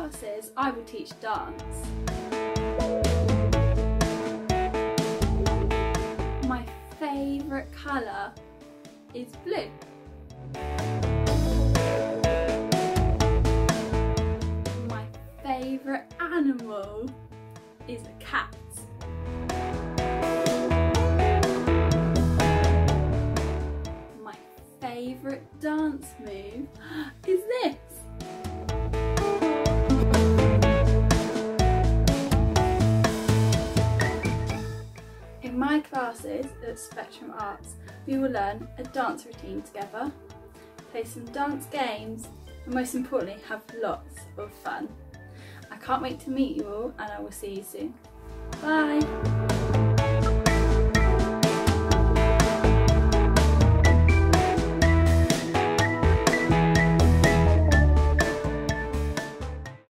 classes I will teach dance. My favourite colour is blue. My favourite animal is a cat. My favourite dance move is this. In my classes at Spectrum Arts, we will learn a dance routine together, play some dance games, and most importantly have lots of fun. I can't wait to meet you all, and I will see you soon. Bye!